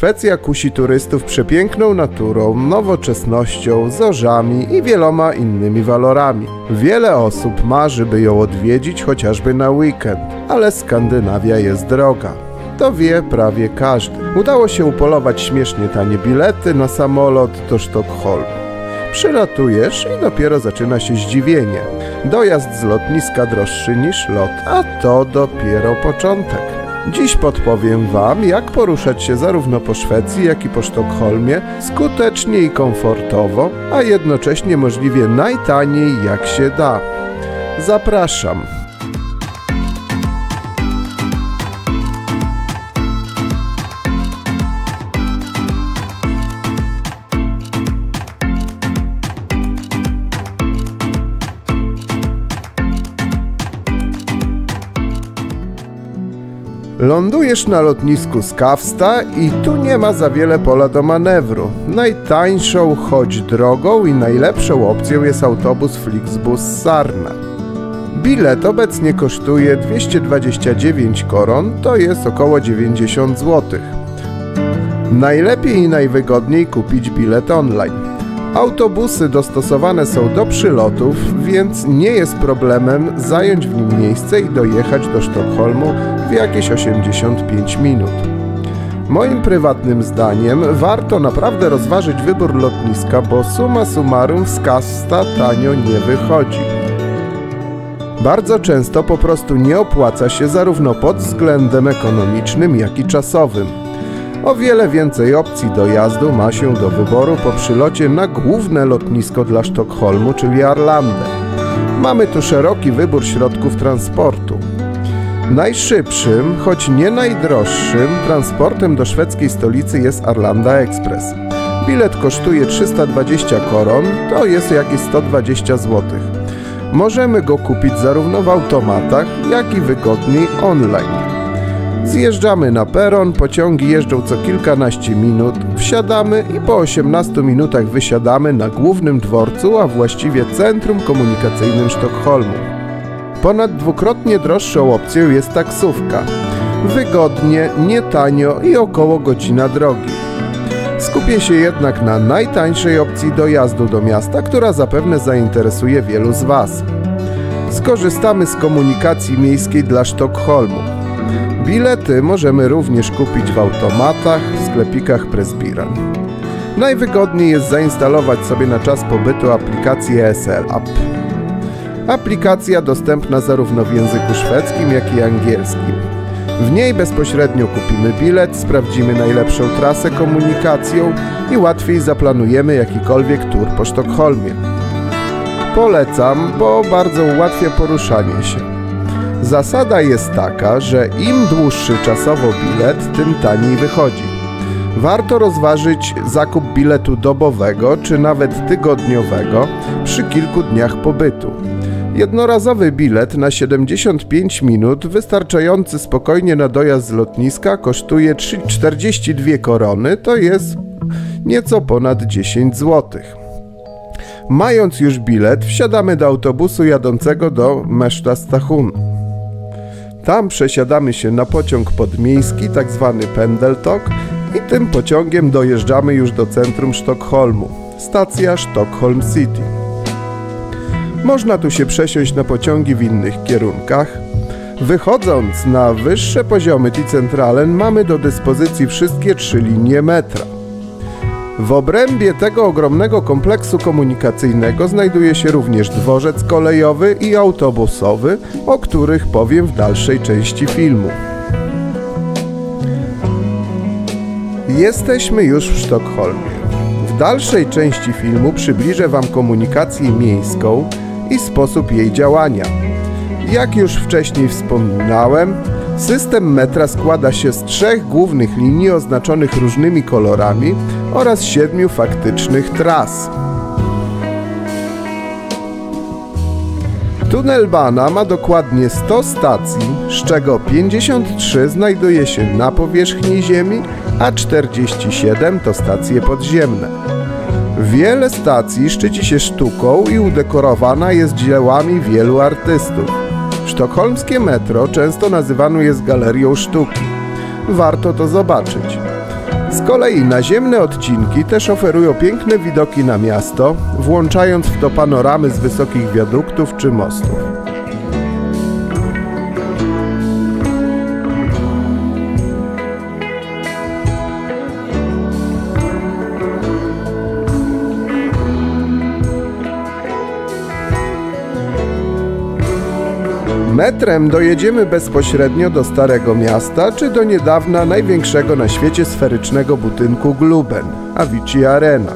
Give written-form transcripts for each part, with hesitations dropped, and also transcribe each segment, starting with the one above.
Szwecja kusi turystów przepiękną naturą, nowoczesnością, zorzami i wieloma innymi walorami. Wiele osób marzy, by ją odwiedzić chociażby na weekend, ale Skandynawia jest droga. To wie prawie każdy. Udało się upolować śmiesznie tanie bilety na samolot do Sztokholmu. Przylatujesz i dopiero zaczyna się zdziwienie. Dojazd z lotniska droższy niż lot, a to dopiero początek. Dziś podpowiem Wam, jak poruszać się zarówno po Szwecji, jak i po Sztokholmie skutecznie i komfortowo, a jednocześnie możliwie najtaniej jak się da. Zapraszam! Lądujesz na lotnisku Skavsta i tu nie ma za wiele pola do manewru. Najtańszą, choć drogą i najlepszą opcją jest autobus Flixbus Sarna. Bilet obecnie kosztuje 229 koron, to jest około 90 zł. Najlepiej i najwygodniej kupić bilet online. Autobusy dostosowane są do przylotów, więc nie jest problemem zająć w nim miejsce i dojechać do Sztokholmu w jakieś 85 minut. Moim prywatnym zdaniem warto naprawdę rozważyć wybór lotniska, bo summa summarum z Skavsta tanio nie wychodzi. Bardzo często po prostu nie opłaca się zarówno pod względem ekonomicznym, jak i czasowym. O wiele więcej opcji dojazdu ma się do wyboru po przylocie na główne lotnisko dla Sztokholmu, czyli Arlanda. Mamy tu szeroki wybór środków transportu. Najszybszym, choć nie najdroższym, transportem do szwedzkiej stolicy jest Arlanda Express. Bilet kosztuje 320 koron, to jest jakieś 120 zł. Możemy go kupić zarówno w automatach, jak i wygodniej online. Zjeżdżamy na peron, pociągi jeżdżą co kilkanaście minut, wsiadamy i po 18 minutach wysiadamy na głównym dworcu, a właściwie centrum komunikacyjnym Sztokholmu. Ponad dwukrotnie droższą opcją jest taksówka. Wygodnie, nie tanio i około godzina drogi. Skupię się jednak na najtańszej opcji dojazdu do miasta, która zapewne zainteresuje wielu z Was. Skorzystamy z komunikacji miejskiej dla Sztokholmu. Bilety możemy również kupić w automatach, w sklepikach Pressbyrån. Najwygodniej jest zainstalować sobie na czas pobytu aplikację ESL App. Aplikacja dostępna zarówno w języku szwedzkim, jak i angielskim. W niej bezpośrednio kupimy bilet, sprawdzimy najlepszą trasę komunikacją i łatwiej zaplanujemy jakikolwiek tour po Sztokholmie. Polecam, bo bardzo ułatwia poruszanie się. Zasada jest taka, że im dłuższy czasowo bilet, tym taniej wychodzi. Warto rozważyć zakup biletu dobowego czy nawet tygodniowego przy kilku dniach pobytu. Jednorazowy bilet na 75 minut, wystarczający spokojnie na dojazd z lotniska, kosztuje 42 korony, to jest nieco ponad 10 zł. Mając już bilet, wsiadamy do autobusu jadącego do Märsta Station. Tam przesiadamy się na pociąg podmiejski, tzw. Pendeltåg, i tym pociągiem dojeżdżamy już do centrum Sztokholmu. Stacja Stockholm City. Można tu się przesiąść na pociągi w innych kierunkach. Wychodząc na wyższe poziomy T-Centralen mamy do dyspozycji wszystkie 3 linie metra. W obrębie tego ogromnego kompleksu komunikacyjnego znajduje się również dworzec kolejowy i autobusowy, o których powiem w dalszej części filmu. Jesteśmy już w Sztokholmie. W dalszej części filmu przybliżę Wam komunikację miejską i sposób jej działania. Jak już wcześniej wspominałem, system metra składa się z 3 głównych linii oznaczonych różnymi kolorami oraz 7 faktycznych tras. Tunnelbana ma dokładnie 100 stacji, z czego 53 znajduje się na powierzchni Ziemi, a 47 to stacje podziemne. Wiele stacji szczyci się sztuką i udekorowana jest dziełami wielu artystów. Sztokholmskie metro często nazywane jest galerią sztuki. Warto to zobaczyć. Z kolei naziemne odcinki też oferują piękne widoki na miasto, włączając w to panoramy z wysokich wiaduktów czy mostów. Metrem dojedziemy bezpośrednio do Starego Miasta, czy do niedawna największego na świecie sferycznego budynku Globen, Avicii Arena.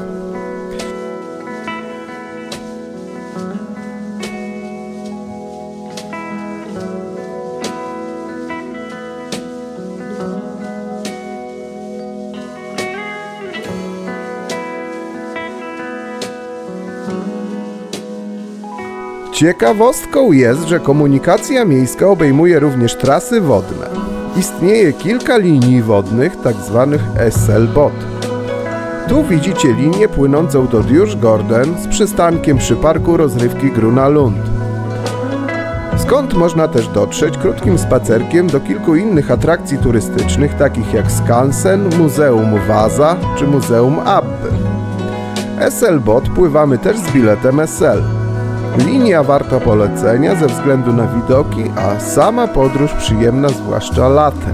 Ciekawostką jest, że komunikacja miejska obejmuje również trasy wodne. Istnieje kilka linii wodnych, tzw. SL-BOT. Tu widzicie linię płynącą do Djurgården z przystankiem przy parku rozrywki Grüna Lund. Skąd można też dotrzeć krótkim spacerkiem do kilku innych atrakcji turystycznych, takich jak Skansen, Muzeum Wasa czy Muzeum Abby. SL-BOT pływamy też z biletem SL. Linia warta polecenia ze względu na widoki, a sama podróż przyjemna zwłaszcza latem.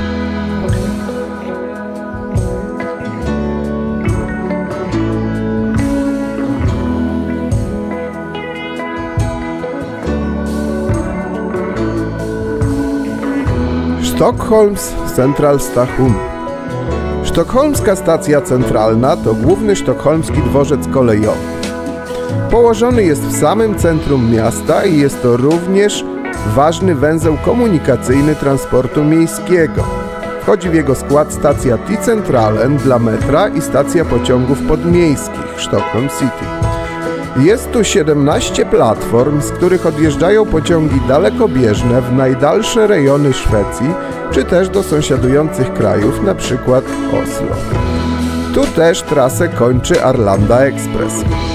Stockholms Central Station. Sztokholmska stacja centralna to główny sztokholmski dworzec kolejowy. Położony jest w samym centrum miasta i jest to również ważny węzeł komunikacyjny transportu miejskiego. Wchodzi w jego skład stacja T-Centralen dla metra i stacja pociągów podmiejskich Stockholm City. Jest tu 17 platform, z których odjeżdżają pociągi dalekobieżne w najdalsze rejony Szwecji, czy też do sąsiadujących krajów, np. Oslo. Tu też trasę kończy Arlanda Express.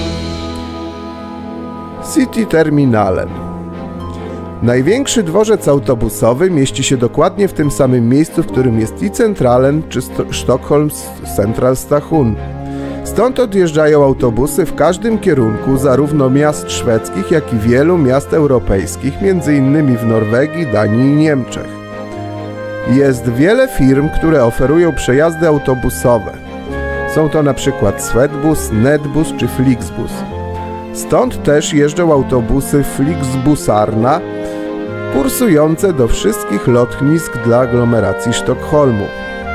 City Terminalen. Największy dworzec autobusowy mieści się dokładnie w tym samym miejscu, w którym jest T-Centralen czy Stockholms Central Station. Stąd odjeżdżają autobusy w każdym kierunku zarówno miast szwedzkich, jak i wielu miast europejskich, m.in. w Norwegii, Danii i Niemczech. Jest wiele firm, które oferują przejazdy autobusowe. Są to np. Swedbus, Netbus czy Flixbus. Stąd też jeżdżą autobusy Flixbusarna, kursujące do wszystkich lotnisk dla aglomeracji Sztokholmu.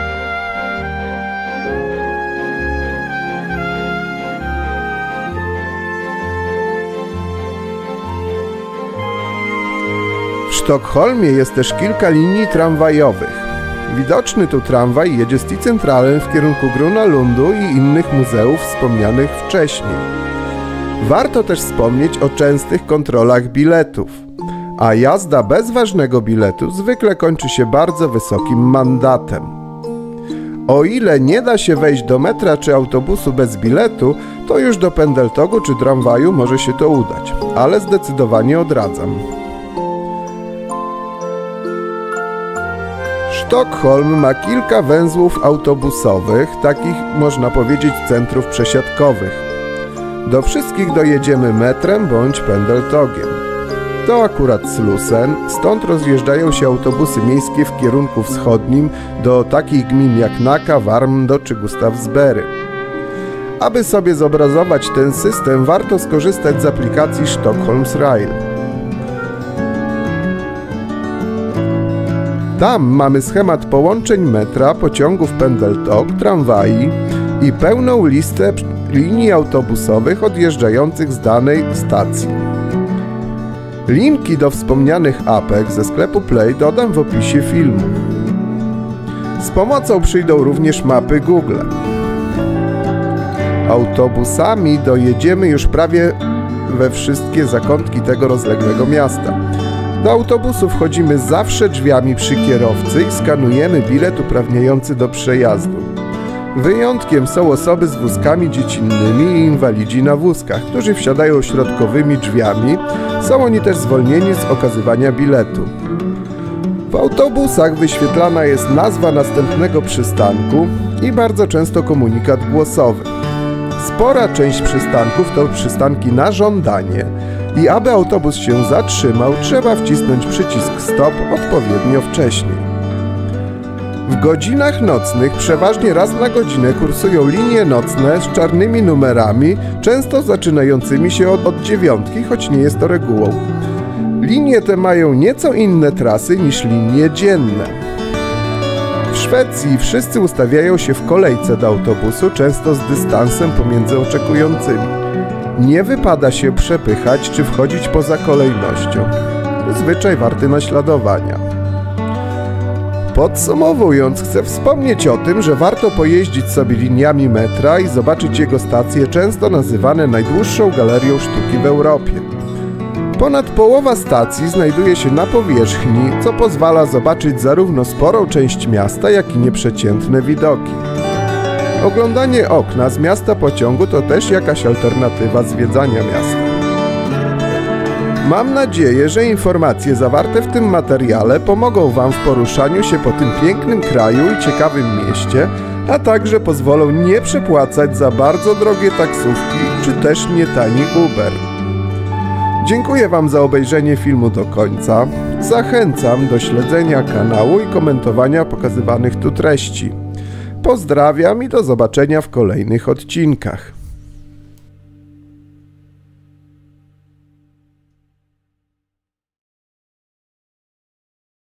W Sztokholmie jest też kilka linii tramwajowych. Widoczny tu tramwaj jedzie z T-Centralen w kierunku Grüna Lundu i innych muzeów wspomnianych wcześniej. Warto też wspomnieć o częstych kontrolach biletów, a jazda bez ważnego biletu zwykle kończy się bardzo wysokim mandatem. O ile nie da się wejść do metra czy autobusu bez biletu, to już do pendeltogu czy tramwaju może się to udać, ale zdecydowanie odradzam. Sztokholm ma kilka węzłów autobusowych, takich można powiedzieć centrów przesiadkowych. Do wszystkich dojedziemy metrem bądź pendeltogiem. To akurat Slussen, stąd rozjeżdżają się autobusy miejskie w kierunku wschodnim do takich gmin jak Nacka, Värmdö czy Gustavsberg. Aby sobie zobrazować ten system, warto skorzystać z aplikacji Stockholms Rail. Tam mamy schemat połączeń metra, pociągów pendeltog, tramwai i pełną listę linii autobusowych odjeżdżających z danej stacji. Linki do wspomnianych apek ze sklepu Play dodam w opisie filmu. Z pomocą przyjdą również mapy Google. Autobusami dojedziemy już prawie we wszystkie zakątki tego rozległego miasta. Do autobusu wchodzimy zawsze drzwiami przy kierowcy i skanujemy bilet uprawniający do przejazdu. Wyjątkiem są osoby z wózkami dziecinnymi i inwalidzi na wózkach, którzy wsiadają środkowymi drzwiami. Są oni też zwolnieni z okazywania biletu. W autobusach wyświetlana jest nazwa następnego przystanku, i bardzo często komunikat głosowy. Spora część przystanków to przystanki na żądanie i aby autobus się zatrzymał, trzeba wcisnąć przycisk stop odpowiednio wcześniej. W godzinach nocnych przeważnie raz na godzinę kursują linie nocne z czarnymi numerami, często zaczynającymi się od 9, choć nie jest to regułą. Linie te mają nieco inne trasy niż linie dzienne. W Szwecji wszyscy ustawiają się w kolejce do autobusu, często z dystansem pomiędzy oczekującymi. Nie wypada się przepychać czy wchodzić poza kolejnością. Zwyczaj warty naśladowania. Podsumowując, chcę wspomnieć o tym, że warto pojeździć sobie liniami metra i zobaczyć jego stacje, często nazywane najdłuższą galerią sztuki w Europie. Ponad połowa stacji znajduje się na powierzchni, co pozwala zobaczyć zarówno sporą część miasta, jak i nieprzeciętne widoki. Oglądanie okna z miasta pociągu to też jakaś alternatywa zwiedzania miasta. Mam nadzieję, że informacje zawarte w tym materiale pomogą Wam w poruszaniu się po tym pięknym kraju i ciekawym mieście, a także pozwolą nie przepłacać za bardzo drogie taksówki czy też nietani Uber. Dziękuję Wam za obejrzenie filmu do końca. Zachęcam do śledzenia kanału i komentowania pokazywanych tu treści. Pozdrawiam i do zobaczenia w kolejnych odcinkach.